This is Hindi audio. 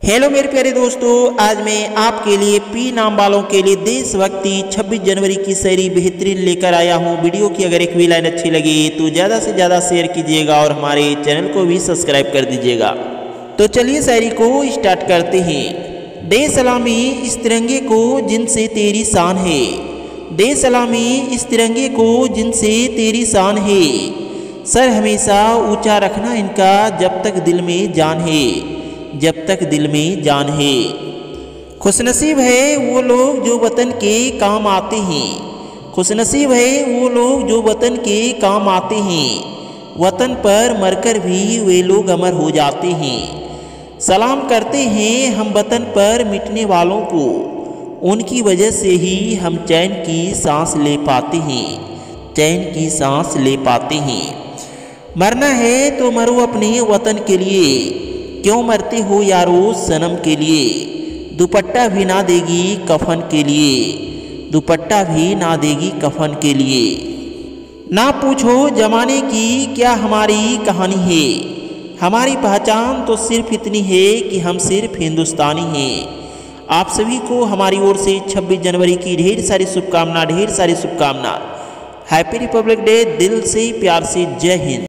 हेलो मेरे प्यारे दोस्तों, आज मैं आपके लिए पी नाम वालों के लिए देशभक्ति 26 जनवरी की शायरी बेहतरीन लेकर आया हूँ। वीडियो की अगर एक भी लाइन अच्छी लगी तो ज़्यादा से ज़्यादा शेयर कीजिएगा और हमारे चैनल को भी सब्सक्राइब कर दीजिएगा। तो चलिए शायरी को स्टार्ट करते हैं। दे सलामी इस तिरंगे को जिनसे तेरी शान है, दे सलामी इस तिरंगे को जिनसे तेरी शान है। सर हमेशा ऊंचा रखना इनका जब तक दिल में जान है, जब तक दिल में जान है। खुशनसीब है वो लोग जो वतन के काम आते हैं, खुशनसीब है वो लोग जो वतन के काम आते हैं। वतन पर मरकर भी वे लोग अमर हो जाते हैं। सलाम करते हैं हम वतन पर मिटने वालों को, उनकी वजह से ही हम चैन की सांस ले पाते हैं, चैन की सांस ले पाते हैं। मरना है तो मरो अपने वतन के लिए, क्यों मरते हो यारो सनम के लिए। दुपट्टा भी ना देगी कफन के लिए, दुपट्टा भी ना देगी कफन के लिए। ना पूछो जमाने की क्या हमारी कहानी है, हमारी पहचान तो सिर्फ इतनी है कि हम सिर्फ हिंदुस्तानी हैं। आप सभी को हमारी ओर से 26 जनवरी की ढेर सारी शुभकामना, ढेर सारी शुभकामना। Happy republic day. दिल से प्यार से जय हिंद।